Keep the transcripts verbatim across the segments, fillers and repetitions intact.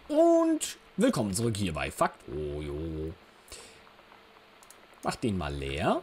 Und willkommen zurück hier bei Factorio. Mach den mal leer.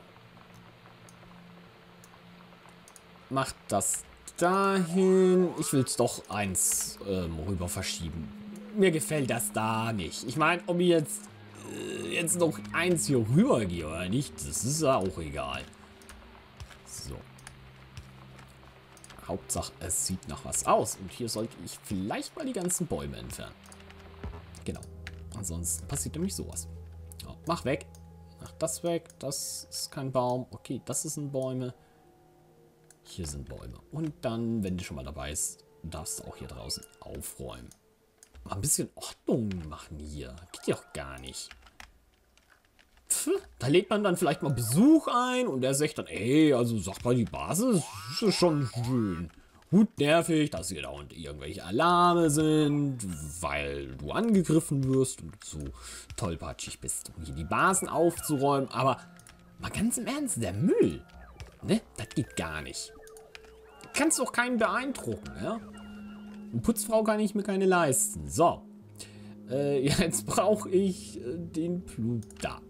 Mach das dahin. Ich will es doch eins ähm, rüber verschieben. Mir gefällt das da nicht. Ich meine, ob ich jetzt, äh, jetzt noch eins hier rüber gehe oder nicht, das ist ja auch egal. So. Hauptsache, es sieht nach was aus. Und hier sollte ich vielleicht mal die ganzen Bäume entfernen. Genau. Ansonsten passiert nämlich sowas. So, mach weg. Mach das weg. Das ist kein Baum. Okay, das sind Bäume. Hier sind Bäume. Und dann, wenn du schon mal dabei bist, darfst du auch hier draußen aufräumen. Mal ein bisschen Ordnung machen hier. Geht ja auch gar nicht. Pff, da lädt man dann vielleicht mal Besuch ein und der sagt dann, ey, also sag mal, die Basis ist schon schön. Gut nervig, dass hier da und irgendwelche Alarme sind, weil du angegriffen wirst und so tollpatschig bist, um hier die Basen aufzuräumen. Aber mal ganz im Ernst, der Müll, ne, das geht gar nicht. Kannst doch keinen beeindrucken, ja? Eine Putzfrau kann ich mir keine leisten. So, äh, jetzt brauche ich äh, den Blueprint.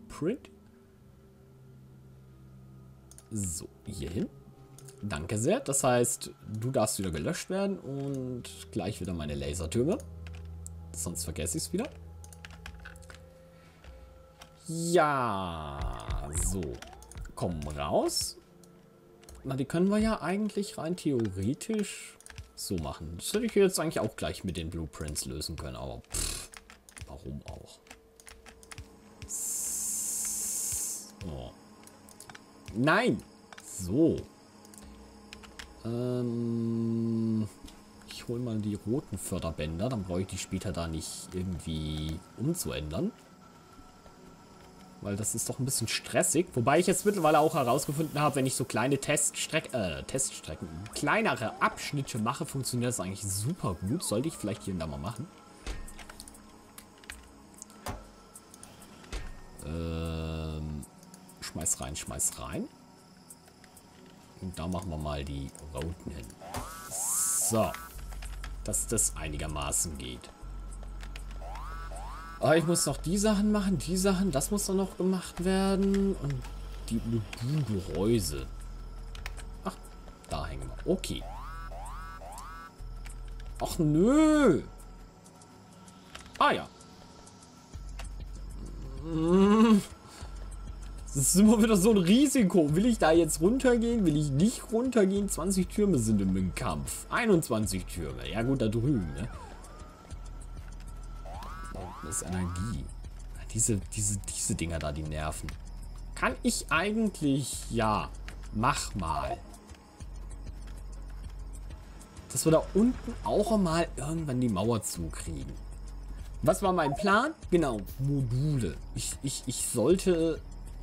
So, hier hin. Danke sehr. Das heißt, du darfst wieder gelöscht werden und gleich wieder meine Lasertürme. Sonst vergesse ich es wieder. Ja, so. Komm raus. Na, die können wir ja eigentlich rein theoretisch so machen. Das hätte ich jetzt eigentlich auch gleich mit den Blueprints lösen können, aber pff, warum auch? So. Nein! So. Ähm, ich hole mal die roten Förderbänder, dann brauche ich die später da nicht irgendwie umzuändern. Weil das ist doch ein bisschen stressig. Wobei ich jetzt mittlerweile auch herausgefunden habe, wenn ich so kleine Teststrecken, äh, Teststrecken, kleinere Abschnitte mache, funktioniert das eigentlich super gut. Sollte ich vielleicht hier und da mal machen. Ähm, schmeiß rein, schmeiß rein. Und da machen wir mal die roten hin. So. Dass das einigermaßen geht. Aber ich muss noch die Sachen machen, die Sachen, das muss dann noch gemacht werden. Und die Gehäuse. Ach, da hängen wir. Okay. Ach, nö. Ah, ja. Das ist immer wieder so ein Risiko. Will ich da jetzt runtergehen? Will ich nicht runtergehen? zwanzig Türme sind im Kampf. einundzwanzig Türme. Ja gut, da drüben, ne? Das ist Energie. Diese, diese, diese Dinger da, die nerven. Kann ich eigentlich... Ja. Mach mal. Dass wir da unten auch mal irgendwann die Mauer zukriegen. Was war mein Plan? Genau, Module. Ich, ich, ich sollte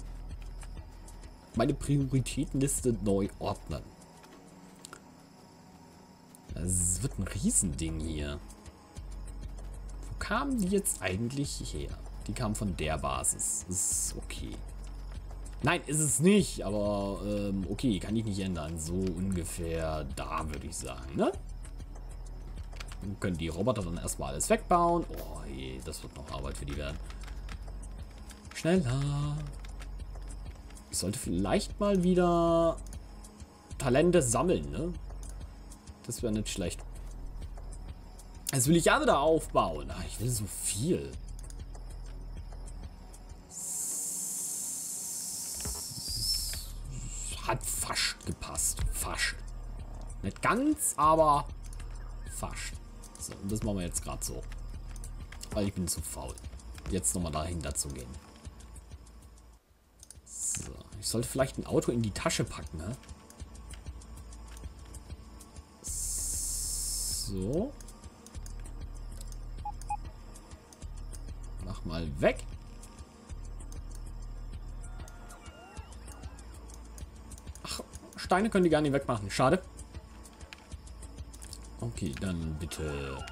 meine Prioritätenliste neu ordnen. Das wird ein Riesending hier. Wo kamen die jetzt eigentlich her? Die kamen von der Basis. Ist okay. Nein, ist es nicht, aber ähm, okay, kann ich nicht ändern. So ungefähr da, würde ich sagen, ne? Dann können die Roboter dann erstmal alles wegbauen. Oh je, das wird noch Arbeit für die werden. Schneller. Ich sollte vielleicht mal wieder Talente sammeln, ne? Das wäre nicht schlecht. Jetzt will ich ja wieder aufbauen. Ach, ich will so viel. Hat fast gepasst. Fast. Nicht ganz, aber fast. So, und das machen wir jetzt gerade so. Weil ich bin zu faul. Jetzt nochmal dahinter zu gehen. So, ich sollte vielleicht ein Auto in die Tasche packen, ne? So. Mach mal weg. Ach, Steine können die gar nicht wegmachen. Schade. Okay, dann bitte.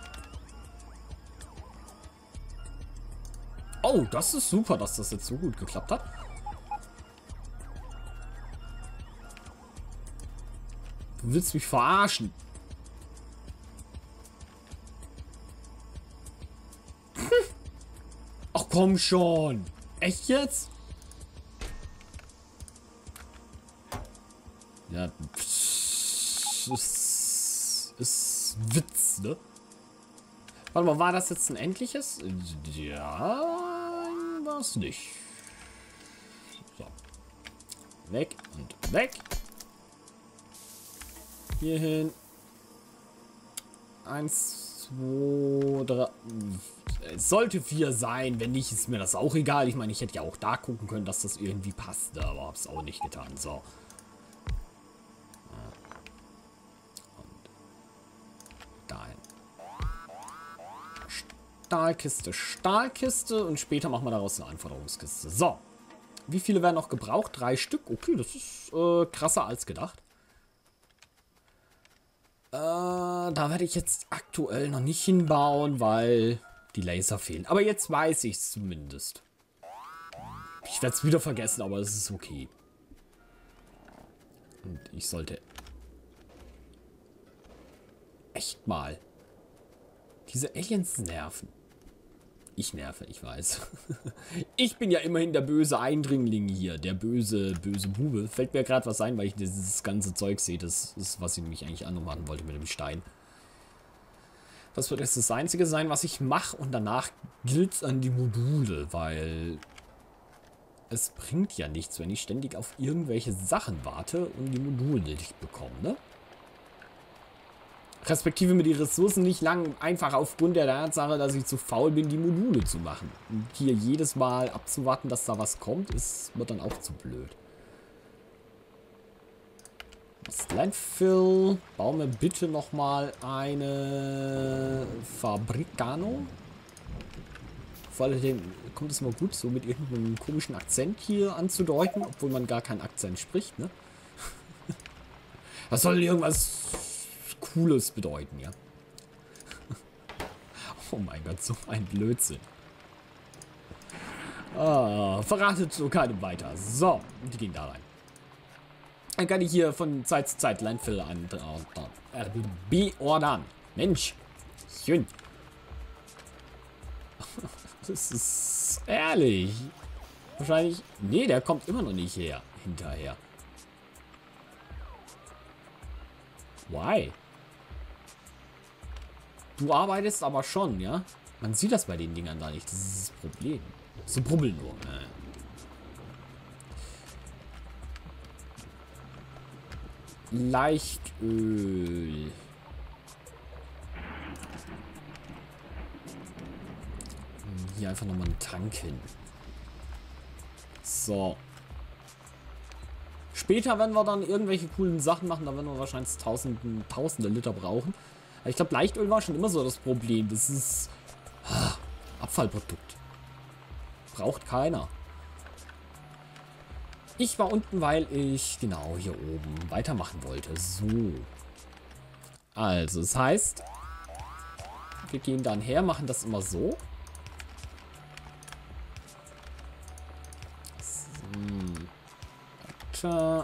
Oh, das ist super, dass das jetzt so gut geklappt hat. Du willst mich verarschen. komm schon. Echt jetzt? Ja, pff, ist, ist Witz, ne? Warte mal, war das jetzt ein endliches? Ja, war es nicht. So. Weg und weg. Hier hin. Eins, zwei, drei. Es sollte vier sein. Wenn nicht, ist mir das auch egal. Ich meine, ich hätte ja auch da gucken können, dass das irgendwie passt. Aber hab's auch nicht getan. So. Dahin. Stahlkiste, Stahlkiste. Und später machen wir daraus eine Anforderungskiste. So. Wie viele werden noch gebraucht? Drei Stück. Okay, das ist äh, krasser als gedacht. Äh, da werde ich jetzt aktuell noch nicht hinbauen, weil die Laser fehlen. Aber jetzt weiß ich es zumindest. Ich werde es wieder vergessen, aber es ist okay. Und ich sollte echt mal diese Aliens nerven. Ich nerve, ich weiß. Ich bin ja immerhin der böse Eindringling hier. Der böse, böse Bube. Fällt mir gerade was ein, weil ich dieses ganze Zeug sehe. Das ist, was ich nämlich eigentlich anmachen wollte mit dem Stein. Das wird jetzt das Einzige sein, was ich mache. Und danach gilt es an die Module, weil es bringt ja nichts, wenn ich ständig auf irgendwelche Sachen warte und die Module nicht bekomme, ne? Respektive mir die Ressourcen nicht lang, einfach aufgrund der Tatsache, dass ich zu faul bin, die Module zu machen. Und hier jedes Mal abzuwarten, dass da was kommt, ist, wird dann auch zu blöd. Das Landfill. Bauen wir bitte nochmal eine Fabricano. Vor allem kommt es mal gut, so mit irgendeinem komischen Akzent hier anzudeuten, obwohl man gar keinen Akzent spricht, ne? Das soll irgendwas Cooles bedeuten, ja. Oh mein Gott, so ein Blödsinn. Ah, verratet so keinem weiter. So, die gehen da rein. Dann kann ich hier von Zeit zu Zeit Landfill an äh, beordern. Mensch, schön. Das ist ehrlich. Wahrscheinlich. Nee, der kommt immer noch nicht her. Hinterher. Why? Du arbeitest aber schon, ja? Man sieht das bei den Dingern da nicht. Das ist das Problem. So brubbeln nur. Leichtöl. Hier einfach nochmal einen Tank hin. So. Später werden wir dann irgendwelche coolen Sachen machen. Da werden wir wahrscheinlich tausende, tausende Liter brauchen. Ich glaube, Leichtöl war schon immer so das Problem. Das ist ah, Abfallprodukt. Braucht keiner. Ich war unten, weil ich genau hier oben weitermachen wollte. So. Also, das heißt, wir gehen dann her, machen das immer so. So. Weiter.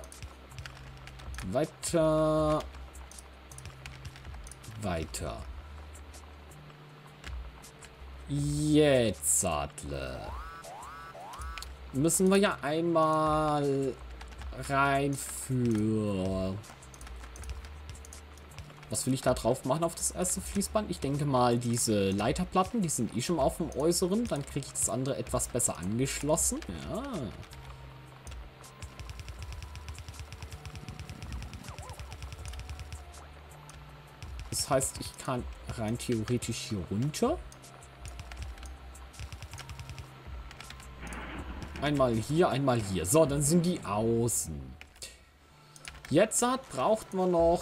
Weiter. Weiter. Jetzt, Adler. Müssen wir ja einmal rein für... Was will ich da drauf machen auf das erste Fließband? Ich denke mal, diese Leiterplatten, die sind eh schon auf dem Äußeren. Dann kriege ich das andere etwas besser angeschlossen. Ja. Das heißt, ich kann rein theoretisch hier runter. Einmal hier, einmal hier. So, dann sind die außen. Jetzt hat, braucht man noch...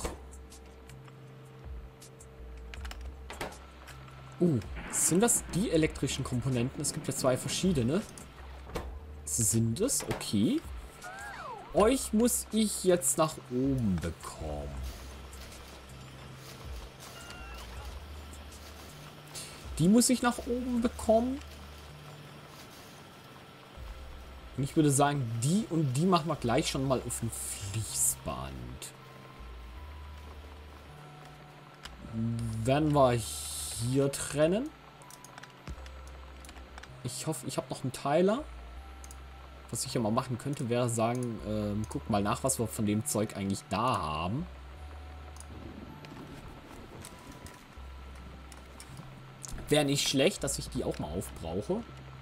Uh, sind das die elektrischen Komponenten? Es gibt ja zwei verschiedene. Sind es? Okay. Euch muss ich jetzt nach oben bekommen. Die muss ich nach oben bekommen. Und ich würde sagen, die und die machen wir gleich schon mal auf dem Fließband. Werden wir hier trennen. Ich hoffe, ich habe noch einen Teiler. Was ich ja mal machen könnte, wäre sagen, ähm, guck mal nach, was wir von dem Zeug eigentlich da haben. Wäre nicht schlecht, dass ich die auch mal aufbrauche.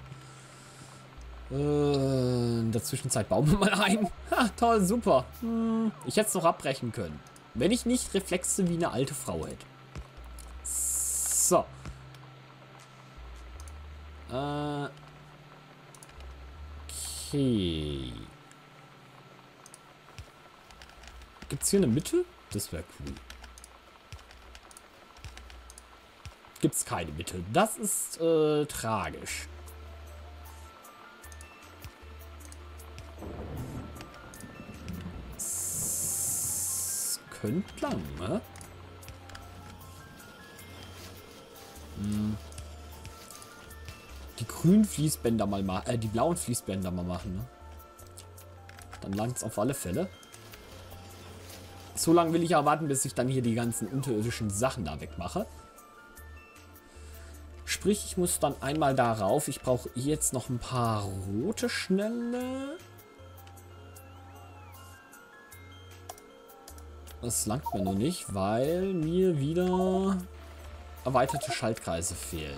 Äh, in der Zwischenzeit bauen wir mal ein. Ha, toll, super. Hm, ich hätte es noch abbrechen können. Wenn ich nicht Reflexe wie eine alte Frau hätte. So. Äh. Okay. Gibt es hier eine Mitte? Das wäre cool. Gibt es keine Mitte. Das ist äh, tragisch. Das könnte lang, ne? Hm. Die grünen Fließbänder mal machen, äh, die blauen Fließbänder mal machen, ne? Dann langt es auf alle Fälle. So lange will ich ja warten, bis ich dann hier die ganzen unterirdischen Sachen da wegmache. Sprich, ich muss dann einmal darauf. Ich brauche jetzt noch ein paar rote schnelle. Das langt mir noch nicht, weil mir wieder erweiterte Schaltkreise fehlen.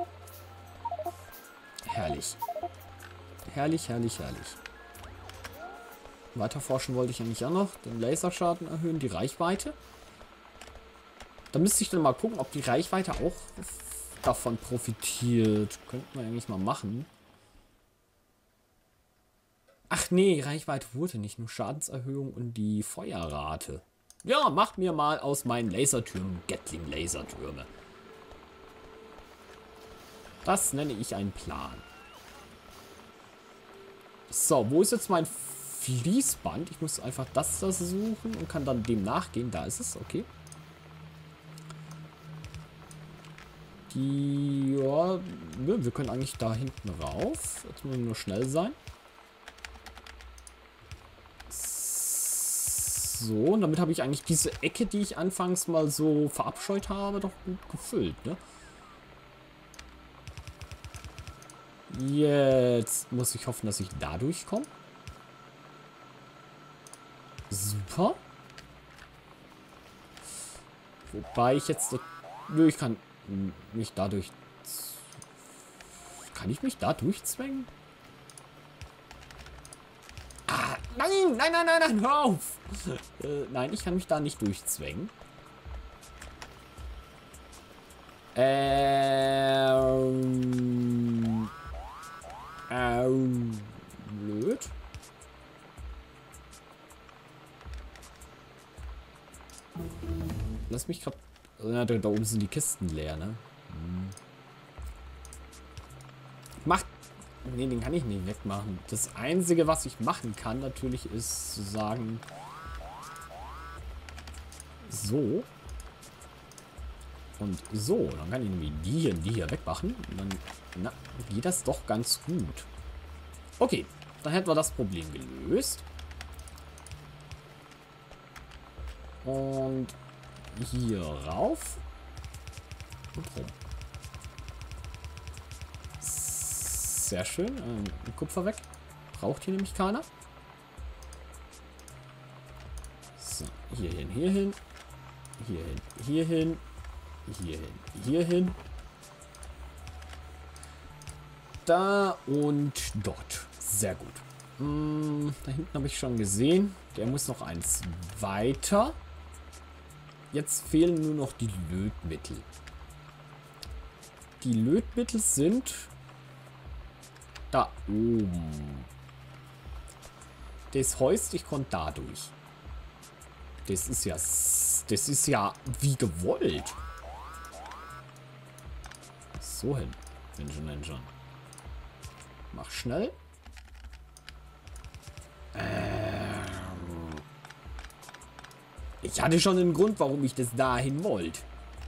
Herrlich. Herrlich, herrlich, herrlich. Weiter forschen wollte ich eigentlich auch noch. Den Laserschaden erhöhen, die Reichweite. Da müsste ich dann mal gucken, ob die Reichweite auch davon profitiert. Könnten wir eigentlich mal machen. Ach nee, Reichweite wurde nicht. Nur Schadenserhöhung und die Feuerrate. Ja, macht mir mal aus meinen Lasertürmen Gatling-Lasertürme. Das nenne ich einen Plan. So, wo ist jetzt mein Fließband? Ich muss einfach das da suchen und kann dann dem nachgehen. Da ist es, okay. Die, ja, wir können eigentlich da hinten rauf. Jetzt müssen wir nur schnell sein. So, und damit habe ich eigentlich diese Ecke, die ich anfangs mal so verabscheut habe, doch gut gefüllt, ne? Jetzt muss ich hoffen, dass ich da durchkomme. Super. Wobei ich jetzt... Nö, ich kann mich dadurch... Kann ich mich da durchzwängen? Ah, nein, nein, nein, nein, nein, hör auf! äh, nein, ich kann mich da nicht durchzwängen. Ähm... Ähm... Blöd. Lass mich gerade... Ja, da, da oben sind die Kisten leer, ne? Hm. Macht... Ne, den kann ich nicht wegmachen. Das Einzige, was ich machen kann, natürlich, ist zu sagen... So. Und so. Dann kann ich nämlich die hier und die hier wegmachen. Und dann na, geht das doch ganz gut. Okay. Dann hätten wir das Problem gelöst. Und... hier rauf und rum. Sehr schön. Ähm, Kupfer weg. Braucht hier nämlich keiner. So, hier hin, hier hin. Hier hin, hier hin. Hier hin, hier hin. Da und dort. Sehr gut. Hm, da hinten habe ich schon gesehen. Der muss noch eins weiter. Jetzt fehlen nur noch die Lötmittel. Die Lötmittel sind da oben. Das Häuschen, ich konnte da durch. Das ist ja... Das ist ja wie gewollt. So hin. Bin schon, bin schon. Mach schnell. Ähm... Ich hatte schon einen Grund, warum ich das dahin wollte.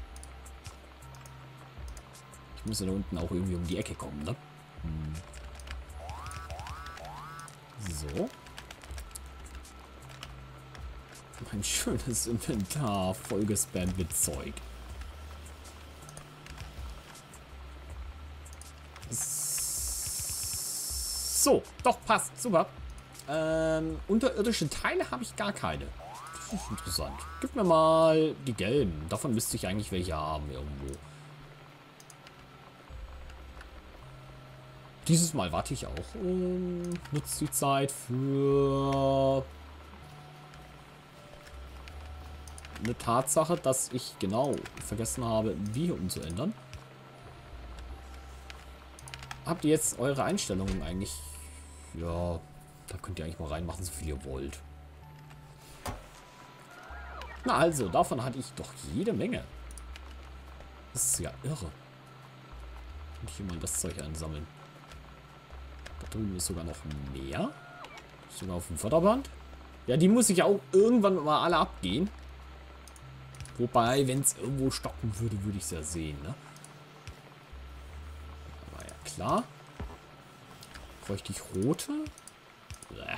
Ich muss ja da unten auch irgendwie um die Ecke kommen, ne? Hm. So. Ein schönes Inventar vollgespammt mit Zeug. So, doch, passt. Super. Ähm, unterirdische Teile habe ich gar keine. Das ist interessant. Gib mir mal die gelben. Davon müsste ich eigentlich welche haben irgendwo. Dieses Mal warte ich auch. Um, nutzt die Zeit für eine Tatsache, dass ich genau vergessen habe, die hier umzuändern. Habt ihr jetzt eure Einstellungen eigentlich? Ja, da könnt ihr eigentlich mal reinmachen, so viel ihr wollt. Na also, davon hatte ich doch jede Menge. Das ist ja irre. Und hier mal das Zeug einsammeln. Da drüben ist sogar noch mehr. Sogar auf dem Förderband. Ja, die muss ich auch irgendwann mal alle abgehen. Wobei, wenn es irgendwo stocken würde, würde ich es ja sehen, ne? Aber ja, klar. Bräuchte ich rote? Bäh.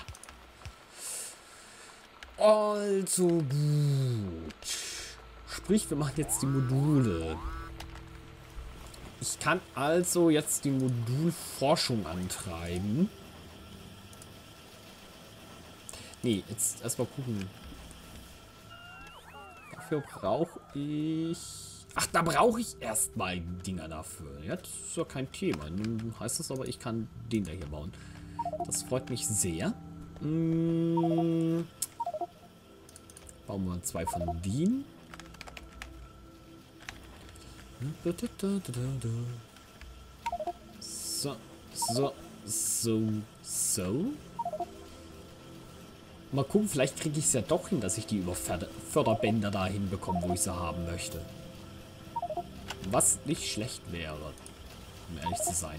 Also gut. Sprich, wir machen jetzt die Module. Ich kann also jetzt die Modulforschung antreiben. Nee, jetzt erstmal gucken. Dafür brauche ich... Ach, da brauche ich erstmal Dinger dafür. Ja, das ist ja kein Thema. Nun heißt das aber, ich kann den da hier bauen. Das freut mich sehr. Hm. Bauen wir zwei von denen. So, so, so, so. Mal gucken, vielleicht kriege ich es ja doch hin, dass ich die über Förder Förderbänder dahin bekomme, wo ich sie haben möchte. Was nicht schlecht wäre, um ehrlich zu sein.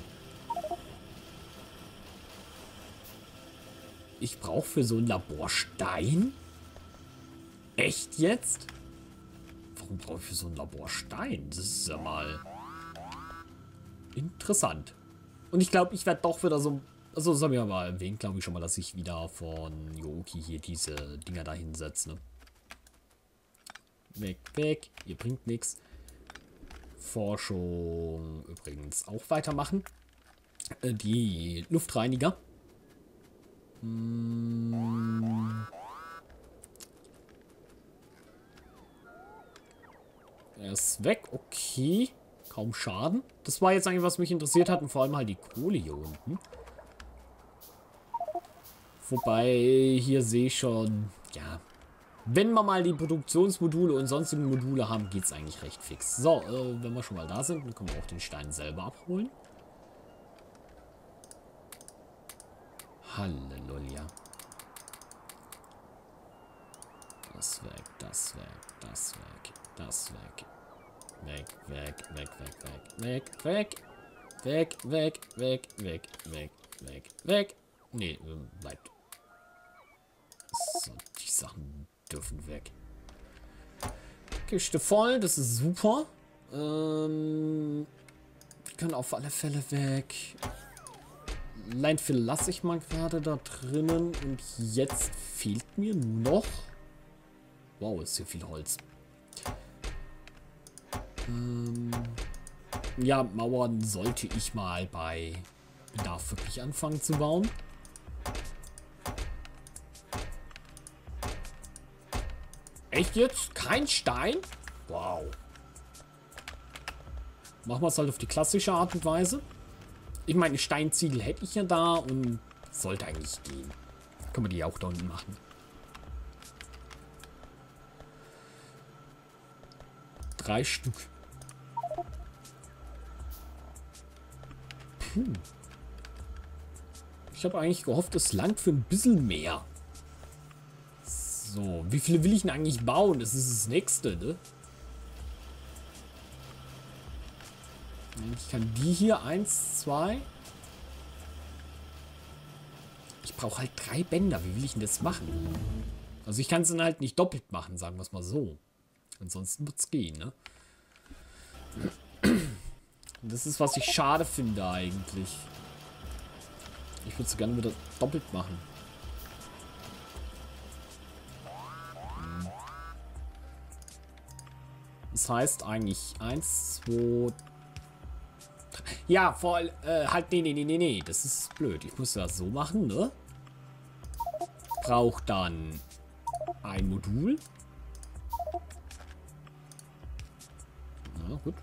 Ich brauche für so ein Labor Stein? Echt jetzt? Warum brauche ich für so ein Labor Stein? Das ist ja mal interessant. Und ich glaube, ich werde doch wieder so... Also, das habe ich ja mal erwähnt, glaube ich schon mal, dass ich wieder von Yoki hier diese Dinger da hinsetze. Ne? Weg, weg. Ihr bringt nichts. Forschung übrigens auch weitermachen. Äh, die Luftreiniger. Hm. Er ist weg, okay. Kaum Schaden. Das war jetzt eigentlich, was mich interessiert hat. Und vor allem halt die Kohle hier unten. Wobei, hier sehe ich schon, ja. Wenn wir mal die Produktionsmodule und sonstigen Module haben, geht es eigentlich recht fix. So, äh, wenn wir schon mal da sind, dann können wir auch den Stein selber abholen. Halleluja. Das weg, das weg, das weg, das weg. Weg, weg, weg, weg, weg, weg, weg, weg, weg, weg, weg, weg, weg, weg. Nee, bleibt. So, die Sachen dürfen weg. Kiste voll, das ist super. Ähm, die können auf alle Fälle weg. Landfill lasse ich mal gerade da drinnen. Und jetzt fehlt mir noch... Wow, ist hier viel Holz. Ähm, ja, Mauern sollte ich mal bei Bedarf wirklich anfangen zu bauen. Echt jetzt? Kein Stein? Wow. Machen wir es halt auf die klassische Art und Weise. Ich meine, Steinziegel hätte ich ja da und sollte eigentlich gehen. Können wir die auch da unten machen. Drei Stück. Puh. Ich habe eigentlich gehofft, es langt für ein bisschen mehr. So, wie viele will ich denn eigentlich bauen? Das ist das nächste, ne? Ich kann die hier, eins, zwei. Ich brauche halt drei Bänder. Wie will ich denn das machen? Also ich kann es dann halt nicht doppelt machen, sagen wir es mal so. Ansonsten wird es gehen, ne? Und das ist, was ich schade finde eigentlich. Ich würde es gerne wieder doppelt machen. Das heißt eigentlich eins, zwei, Ja, voll. Äh, halt, nee, nee, nee, nee, nee. Das ist blöd. Ich muss das so machen, ne? Braucht dann ein Modul. Na gut.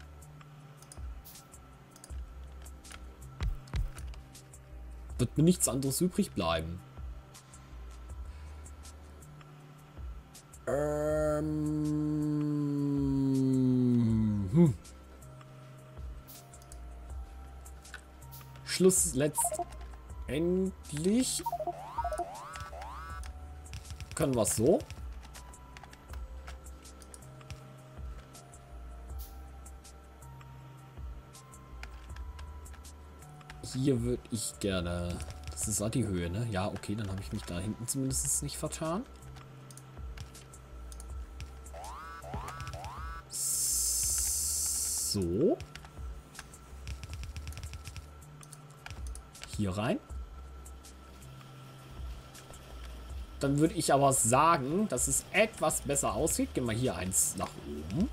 Wird mir nichts anderes übrig bleiben. Ähm. Hm. Schluss letztendlich. Können wir es so. Hier würde ich gerne... Das ist auch die Höhe, ne? Ja, okay, dann habe ich mich da hinten zumindest nicht vertan. So. Hier rein. Dann würde ich aber sagen, dass es etwas besser aussieht. Gehen wir hier eins nach oben.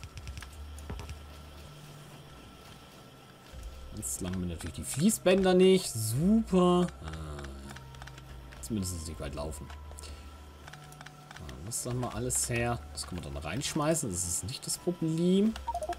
Jetzt lang haben wir natürlich die Fließbänder nicht. Super. Ah, zumindest nicht weit laufen. Das dann mal alles her. Das können wir dann reinschmeißen. Das ist nicht das Problem.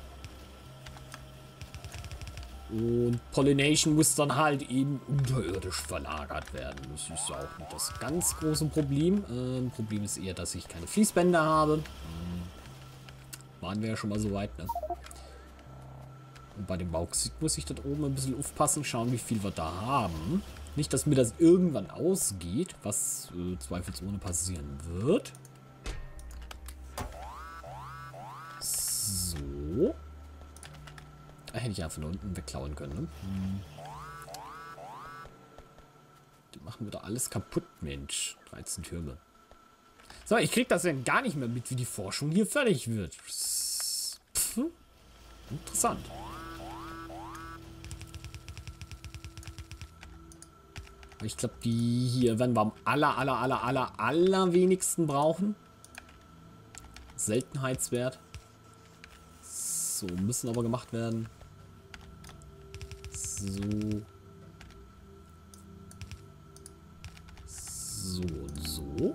Und Pollination muss dann halt eben unterirdisch verlagert werden. Das ist ja auch nicht das ganz große Problem. Ähm, Problem ist eher, dass ich keine Fließbänder habe. Hm. Waren wir ja schon mal so weit, ne? Und bei dem Bauxit muss ich dort oben ein bisschen aufpassen, schauen, wie viel wir da haben. Nicht, dass mir das irgendwann ausgeht, was äh, zweifelsohne passieren wird. So. Da hätte ich einfach von unten wegklauen können, ne? Hm. Die machen wieder alles kaputt, Mensch. dreizehn Türme. So, ich krieg das denn gar nicht mehr mit, wie die Forschung hier fertig wird. Pff. Interessant. Aber ich glaube, die hier werden wir am aller, aller, aller, aller, aller wenigsten brauchen. Seltenheitswert. So, müssen aber gemacht werden. So. So und so.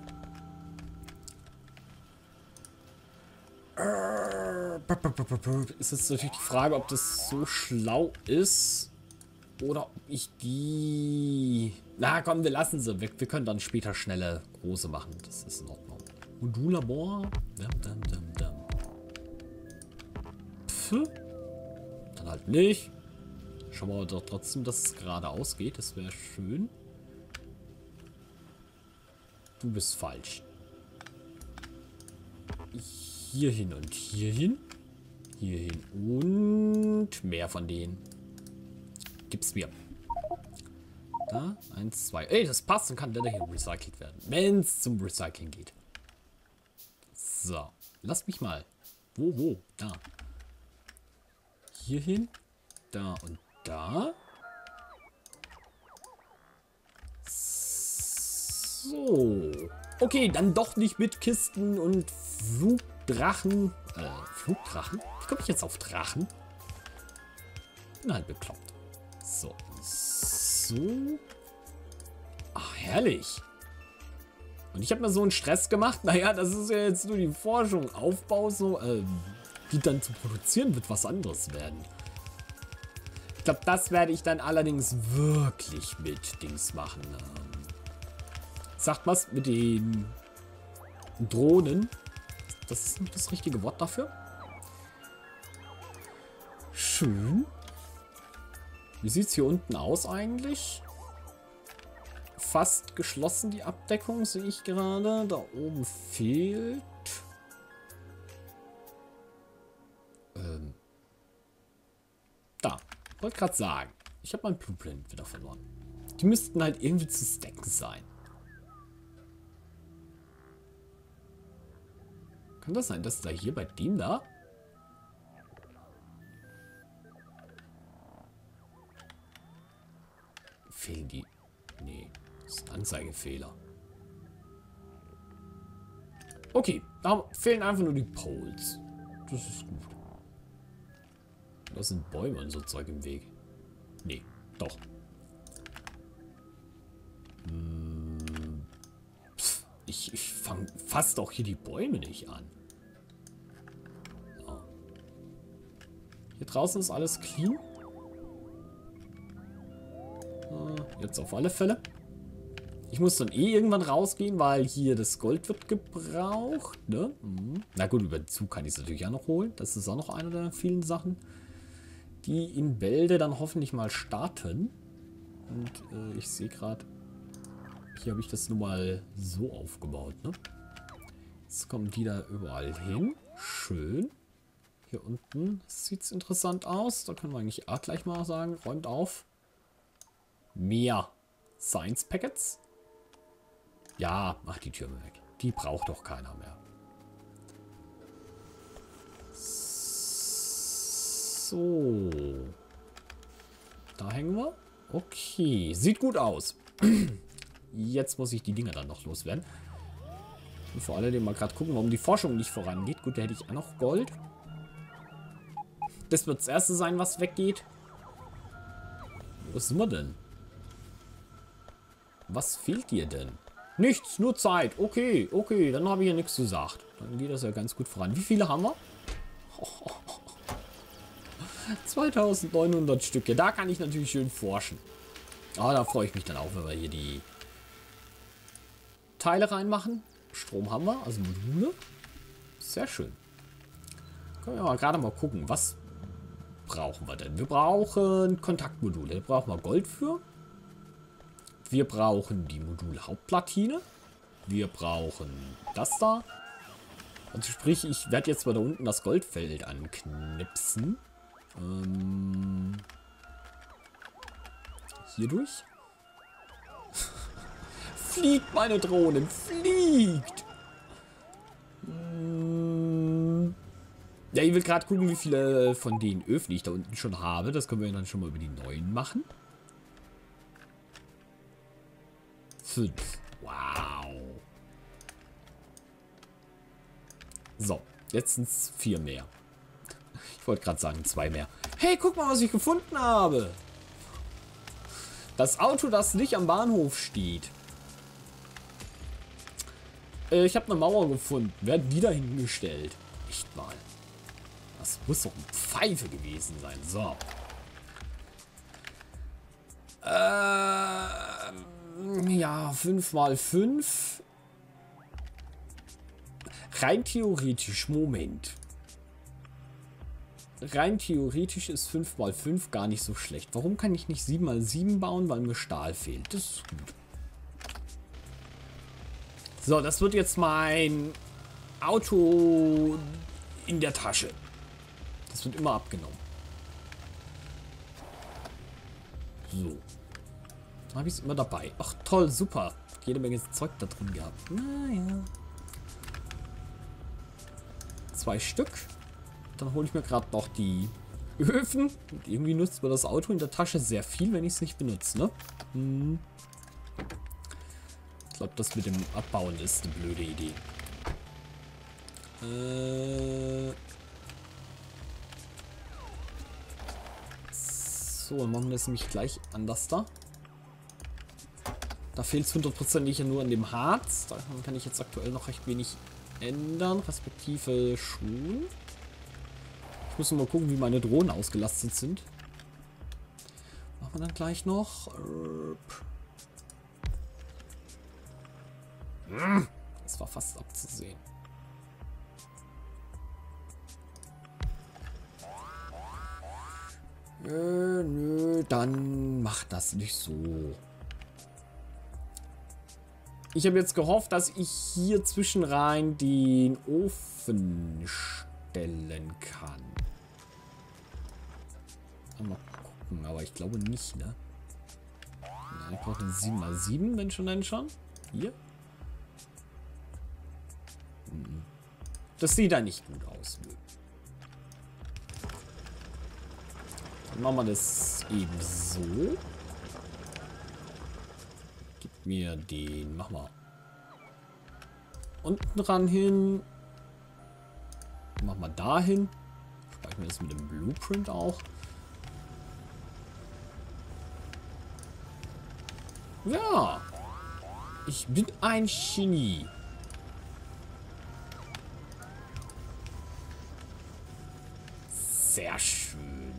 Ist jetzt natürlich die Frage, ob das so schlau ist. Oder ob ich die... Na komm, wir lassen sie weg. Wir können dann später schnelle große machen. Das ist in Ordnung. Modullabor. Dum, dum, dum, dum. Pff. Dann halt nicht. Schauen wir doch trotzdem, dass es geradeaus geht. Das wäre schön. Du bist falsch. Hier hin und hier hin. Hier hin und mehr von denen. Gib's mir. Da, eins, zwei. Ey, das passt und kann der hier recycelt werden. Wenn es zum Recycling geht. So, lass mich mal. Wo, wo? Da. Hier hin. Da und da. So. Okay, dann doch nicht mit Kisten und Flugdrachen. Äh, Flugdrachen? Wie komme ich jetzt auf Drachen? Bin halt bekloppt. So. So. Ach, herrlich. Und ich habe mir so einen Stress gemacht. Naja, das ist ja jetzt nur die Forschung. Aufbau, so, ähm, die dann zu produzieren, wird was anderes werden. Ich glaube, das werde ich dann allerdings wirklich mit Dings machen. Ähm, sagt was mit den Drohnen? Das ist nicht das richtige Wort dafür. Schön. Wie sieht es hier unten aus eigentlich? Fast geschlossen die Abdeckung, sehe ich gerade. Da oben fehlt. Ähm. Da. Wollte gerade sagen. Ich habe mein Blueprint wieder verloren. Die müssten halt irgendwie zu stacken sein. Kann das sein, dass da hier bei dem da... Fehlen die... Nee, das ist ein Anzeigefehler. Okay, da fehlen einfach nur die Poles. Das ist gut. Das sind Bäume und so Zeug im Weg. Nee, doch. Hm. Pff, ich ich fange fast auch hier die Bäume nicht an. So. Hier draußen ist alles clean. Äh, jetzt auf alle Fälle. Ich muss dann eh irgendwann rausgehen, weil hier das Gold wird gebraucht. Ne? Mhm. Na gut, über den Zug kann ich es natürlich auch noch holen. Das ist auch noch eine der vielen Sachen, die in Bälde dann hoffentlich mal starten. Und äh, ich sehe gerade, hier habe ich das nun mal so aufgebaut. Ne? Jetzt kommen die da überall hin. Schön. Hier unten sieht es interessant aus. Da können wir eigentlich auch gleich mal sagen, räumt auf. Mehr Science Packets. Ja, mach die Türme weg. Die braucht doch keiner mehr. So. Da hängen wir. Okay. Sieht gut aus. Jetzt muss ich die Dinger dann noch loswerden. Und vor allem mal gerade gucken, warum die Forschung nicht vorangeht. Gut, da hätte ich auch noch Gold. Das wird das erste sein, was weggeht. Was sind wir denn? Was fehlt dir denn? Nichts, nur Zeit. Okay, okay, dann habe ich ja nichts gesagt. Dann geht das ja ganz gut voran. Wie viele haben wir? Oh, zweitausendneunhundert Stücke. Da kann ich natürlich schön forschen. Aber da freue ich mich dann auch, wenn wir hier die Teile reinmachen. Strom haben wir, also Module. Sehr schön. Können wir mal gerade mal gucken, was brauchen wir denn? Wir brauchen Kontaktmodule. Da brauchen wir Gold für. Wir brauchen die Modul-Hauptplatine. Wir brauchen das da. Also sprich, ich werde jetzt mal da unten das Goldfeld anknipsen. Ähm, hier durch. Fliegt, meine Drohne, fliegt! Hm. Ja, ich will gerade gucken, wie viele von den Öfen ich da unten schon habe. Das können wir dann schon mal über die neuen machen. Fünf. Wow. So, jetzt sind es vier mehr. Ich wollte gerade sagen, zwei mehr. Hey, guck mal, was ich gefunden habe. Das Auto, das nicht am Bahnhof steht. Äh, ich habe eine Mauer gefunden. Werden die da hingestellt? Echt mal. Das muss doch eine Pfeife gewesen sein. So. Ähm... Ja, fünf mal fünf. Rein theoretisch, Moment. Rein theoretisch ist fünf mal fünf gar nicht so schlecht. Warum kann ich nicht sieben mal sieben bauen, weil mir Stahl fehlt? Das ist gut. So, das wird jetzt mein Auto in der Tasche. Das wird immer abgenommen. So. Habe ich es immer dabei. Ach toll, super. Jede Menge Zeug da drin gehabt. Naja. Zwei Stück. Dann hole ich mir gerade noch die Öfen. Und irgendwie nutzt man das Auto in der Tasche sehr viel, wenn ich es nicht benutze, ne? Hm. Ich glaube, das mit dem Abbauen ist eine blöde Idee. Äh. So, dann machen wir das nämlich gleich anders da. Da fehlt es hundertprozentig nur an dem Harz. Da kann ich jetzt aktuell noch recht wenig ändern, respektive schon. Ich muss nur mal gucken, wie meine Drohnen ausgelastet sind. Machen wir dann gleich noch. Das war fast abzusehen. Nö, nö, dann macht das nicht so. Ich habe jetzt gehofft, dass ich hier zwischen rein den Ofen stellen kann. Mal gucken, aber ich glaube nicht, ne? Ja, ich brauche eine sieben mal sieben, wenn schon, dann schon. Hier. Das sieht da nicht gut aus. Dann machen wir das eben so. Gib mir den. Mach mal. Unten ran hin. Mach mal dahin. Spare ich mir das mit dem Blueprint auch. Ja. Ich bin ein Genie. Sehr schön.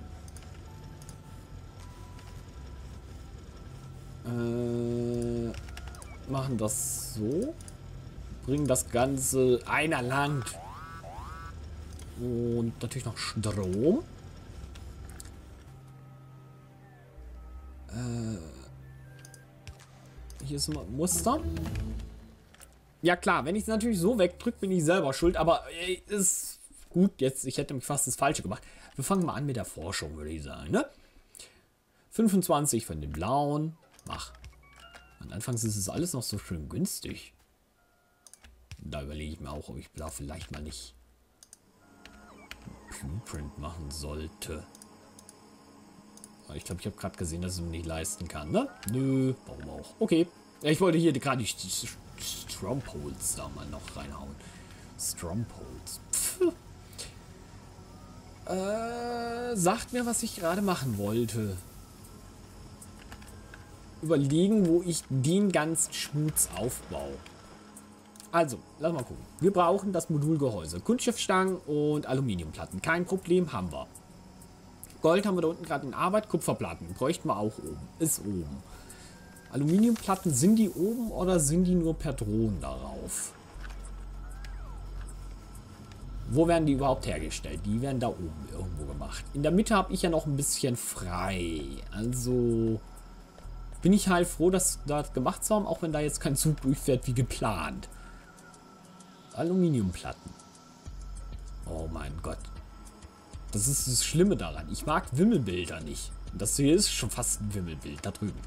Äh, machen das so. Bringen das Ganze einer lang. Und natürlich noch Strom. Äh, hier ist ein Muster. Ja klar, wenn ich es natürlich so wegdrücke, bin ich selber schuld. Aber äh, ist gut jetzt. Ich hätte mich fast das Falsche gemacht. Wir fangen mal an mit der Forschung, würde ich sagen. Ne? fünfundzwanzig von den blauen. Mach. Und anfangs ist es alles noch so schön günstig. Da überlege ich mir auch, ob ich da vielleicht mal nicht Blueprint machen sollte. Aber ich glaube, ich habe gerade gesehen, dass ich es mir nicht leisten kann, ne? Nö, warum auch? Okay. Ja, ich wollte hier gerade die Strompoles da mal noch reinhauen. Strompoles. Äh, sagt mir, was ich gerade machen wollte. Überlegen, wo ich den ganzen Schmutz aufbaue. Also, lass mal gucken. Wir brauchen das Modulgehäuse. Kunststoffstangen und Aluminiumplatten. Kein Problem, haben wir. Gold haben wir da unten gerade in Arbeit. Kupferplatten bräuchten wir auch oben. Ist oben. Aluminiumplatten, sind die oben oder sind die nur per Drohnen darauf? Wo werden die überhaupt hergestellt? Die werden da oben irgendwo gemacht. In der Mitte habe ich ja noch ein bisschen frei. Also bin ich halt froh, dass das gemacht zu haben, auch wenn da jetzt kein Zug durchfährt wie geplant. Aluminiumplatten. Oh mein Gott. Das ist das Schlimme daran. Ich mag Wimmelbilder nicht. Das hier ist schon fast ein Wimmelbild da drüben.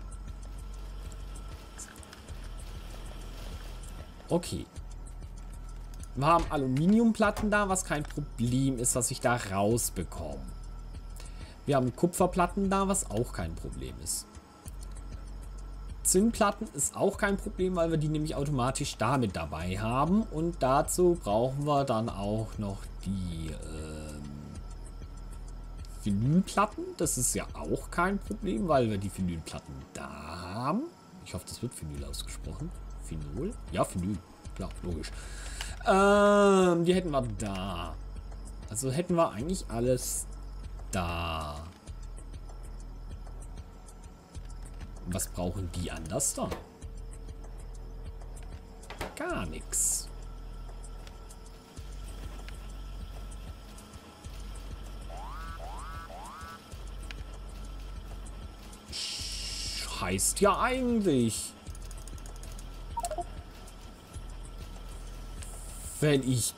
Okay. Wir haben Aluminiumplatten da, was kein Problem ist, was ich da rausbekomme. Wir haben Kupferplatten da, was auch kein Problem ist. Zinnplatten ist auch kein Problem, weil wir die nämlich automatisch damit dabei haben. Und dazu brauchen wir dann auch noch die ähm, Vinylplatten. Das ist ja auch kein Problem, weil wir die Vinylplatten da haben. Ich hoffe, das wird Vinyl ausgesprochen. Phenol? Ja, Vinyl. Klar, logisch. Ähm, die hätten wir da. Also hätten wir eigentlich alles da. Was brauchen die anders da? Gar nichts. Heißt ja eigentlich, wenn ich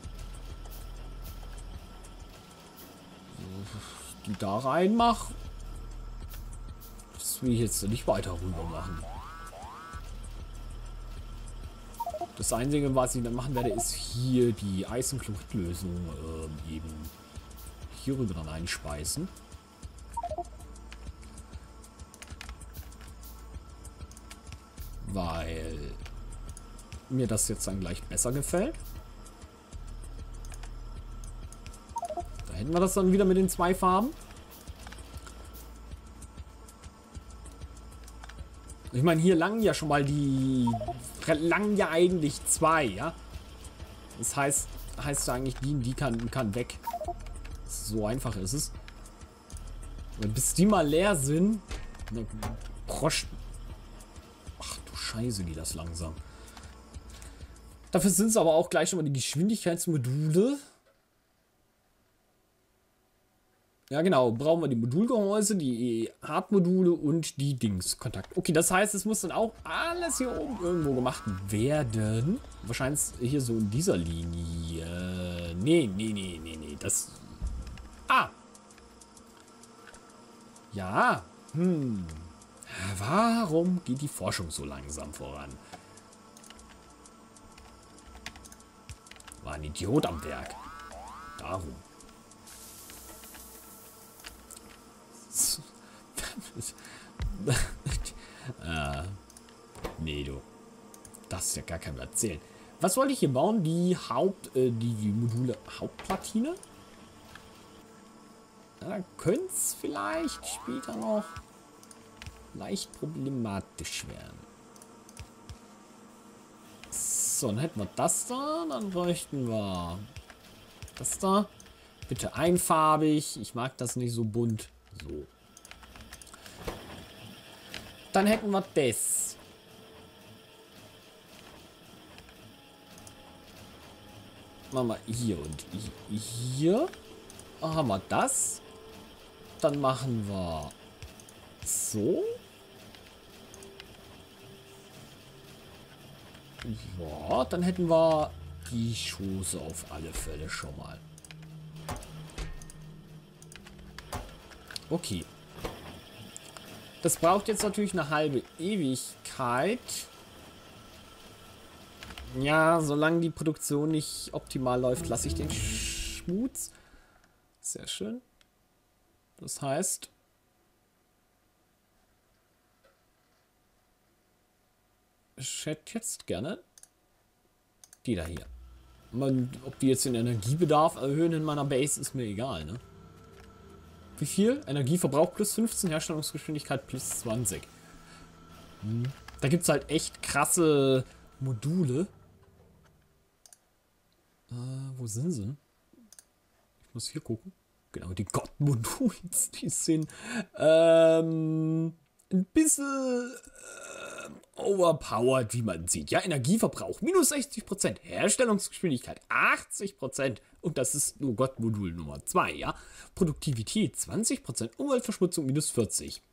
die da reinmache, das will ich jetzt nicht weiter rüber machen. Das Einzige, was ich dann machen werde, ist hier die Eisenchloridlösung ähm, eben hier rüber dann einspeisen. Weil mir das jetzt dann gleich besser gefällt. Da hätten wir das dann wieder mit den zwei Farben. Ich meine, hier langen ja schon mal die... langen ja eigentlich zwei, ja? Das heißt, heißt ja eigentlich, die, die kann, kann weg. So einfach ist es. Aber bis die mal leer sind... Prosch. Ach du Scheiße, geht das langsam. Dafür sind es aber auch gleich schon mal die Geschwindigkeitsmodule. Ja genau, brauchen wir die Modulgehäuse, die Hardmodule und die Dingskontakt. Okay, das heißt, es muss dann auch alles hier oben irgendwo gemacht werden. Wahrscheinlich hier so in dieser Linie. Nee, nee, nee, nee, nee. Das... Ah! Ja. Hm. Warum geht die Forschung so langsam voran? War ein Idiot am Werk. Darum. äh, nee, du. Das ist ja gar kein Erzählen. Was wollte ich hier bauen? Die Haupt, äh, die, die Module Hauptplatine? Da könnte es vielleicht später noch leicht problematisch werden. So, dann hätten wir das da. Dann bräuchten wir das da. Bitte einfarbig. Ich mag das nicht so bunt. So. Dann hätten wir das. Machen wir hier und hier. Haben wir das. Dann machen wir so. Ja, dann hätten wir die Schoße auf alle Fälle schon mal. Okay. Das braucht jetzt natürlich eine halbe Ewigkeit. Ja, solange die Produktion nicht optimal läuft, lasse ich den Schmutz. Sehr schön. Das heißt, ich hätte jetzt gerne die da hier. Man, ob die jetzt den Energiebedarf erhöhen in meiner Base, ist mir egal, ne? Wie viel? Energieverbrauch plus fünfzehn, Herstellungsgeschwindigkeit plus zwanzig. Hm. Da gibt es halt echt krasse Module. Äh, wo sind sie? Ich muss hier gucken. Genau, die God-Modules, die sind ähm, ein bisschen äh, overpowered, wie man sieht. Ja, Energieverbrauch minus sechzig Prozent, Herstellungsgeschwindigkeit achtzig Prozent und das ist nur God-Modul Nummer zwei, ja. Produktivität zwanzig Prozent, Umweltverschmutzung minus vierzig.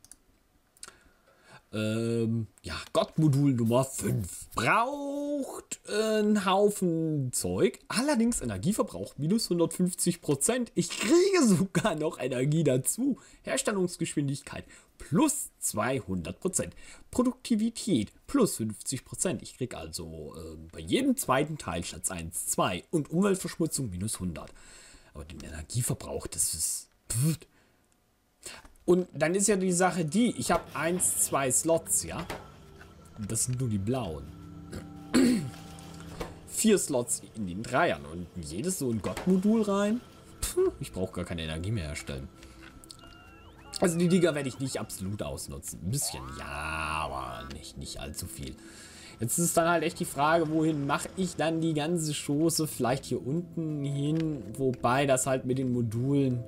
Ähm, ja, God-Modul Nummer fünf braucht äh, einen Haufen Zeug, allerdings Energieverbrauch minus hundertfünfzig Prozent. Ich kriege sogar noch Energie dazu. Herstellungsgeschwindigkeit plus zweihundert Prozent. Produktivität plus fünfzig Prozent. Ich kriege also äh, bei jedem zweiten Teil statt eins, zwei und Umweltverschmutzung minus hundert. Aber den Energieverbrauch, das ist... Pff. Und dann ist ja die Sache die, ich habe eins, zwei Slots, ja. Das sind nur die blauen. Vier Slots in den Dreiern und jedes so ein God-Modul rein. Puh, ich brauche gar keine Energie mehr herstellen. Also die Dinger werde ich nicht absolut ausnutzen. Ein bisschen, ja, aber nicht, nicht allzu viel. Jetzt ist dann halt echt die Frage, wohin mache ich dann die ganze Schoße? Vielleicht hier unten hin, wobei das halt mit den Modulen...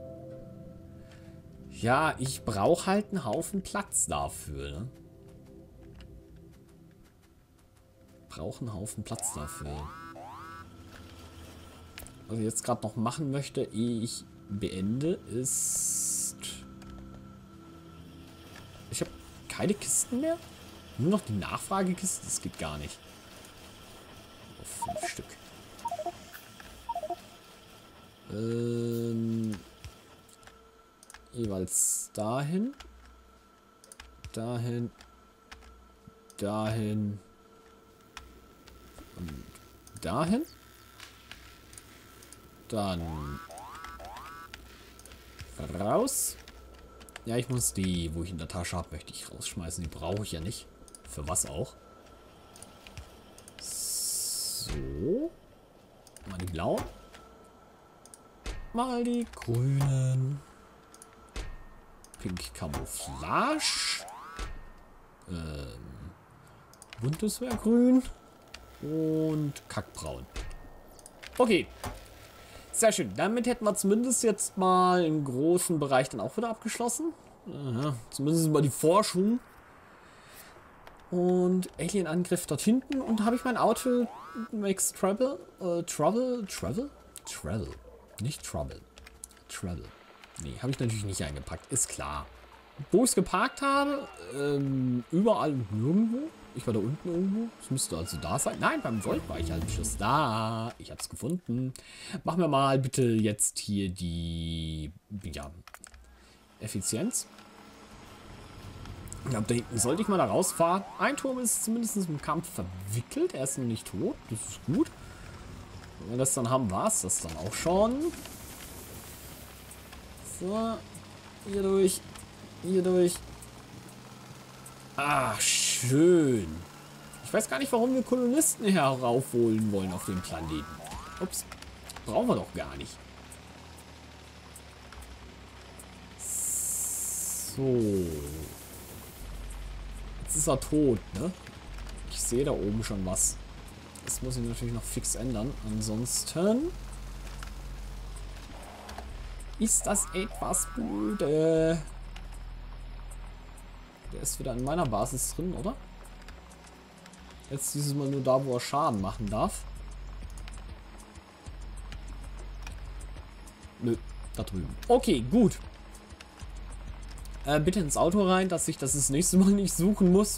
Ja, ich brauche halt einen Haufen Platz dafür, ne? Brauche einen Haufen Platz dafür. Was ich jetzt gerade noch machen möchte, ehe ich beende, ist... Ich habe keine Kisten mehr. Nur noch die Nachfragekisten, das geht gar nicht. Auf fünf Stück. Ähm... Jeweils dahin, dahin, dahin und dahin. Dann raus. Ja, ich muss die, wo ich in der Tasche habe, möchte ich rausschmeißen. Die brauche ich ja nicht. Für was auch. So. Mal die blauen. Mal die grünen. Pink Camouflage. Ähm, buntes wäre grün. Und kackbraun. Okay. Sehr schön. Damit hätten wir zumindest jetzt mal einen großen Bereich dann auch wieder abgeschlossen. Aha, zumindest mal die Forschung. Und Alien-Angriff dort hinten. Und habe ich mein Auto makes trouble. Äh, trouble? Travel? Travel. Nicht trouble. Travel. Nee, habe ich natürlich nicht eingepackt. Ist klar. Wo ich es geparkt habe, ähm, überall und nirgendwo. Ich war da unten irgendwo. Es müsste also da sein. Nein, beim Volt war ich halt just da. Ich habe es gefunden. Machen wir mal bitte jetzt hier die, ja, Effizienz. Ich glaube, da hinten sollte ich mal da rausfahren. Ein Turm ist zumindest im Kampf verwickelt. Er ist noch nicht tot. Das ist gut. Wenn wir das dann haben, war es das dann auch schon. So, hier durch, hier durch. Ah, schön. Ich weiß gar nicht, warum wir Kolonisten heraufholen wollen auf dem Planeten. Ups, brauchen wir doch gar nicht. So. Jetzt ist er tot, ne? Ich sehe da oben schon was. Das muss ich natürlich noch fix ändern. Ansonsten ist das etwas blöde. Der ist wieder in meiner Basis drin, oder? Jetzt dieses Mal nur da, wo er Schaden machen darf. Nö, da drüben. Okay, gut. Äh, bitte ins Auto rein, dass ich das das nächste Mal nicht suchen muss.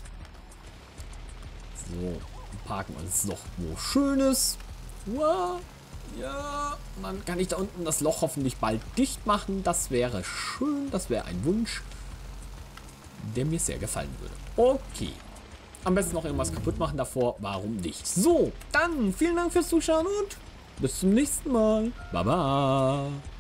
So, parken wir uns noch wo Schönes. Wow. Ja, und dann kann ich da unten das Loch hoffentlich bald dicht machen. Das wäre schön, das wäre ein Wunsch, der mir sehr gefallen würde. Okay. Am besten noch irgendwas kaputt machen davor. Warum nicht? So, dann vielen Dank fürs Zuschauen und bis zum nächsten Mal. Baba.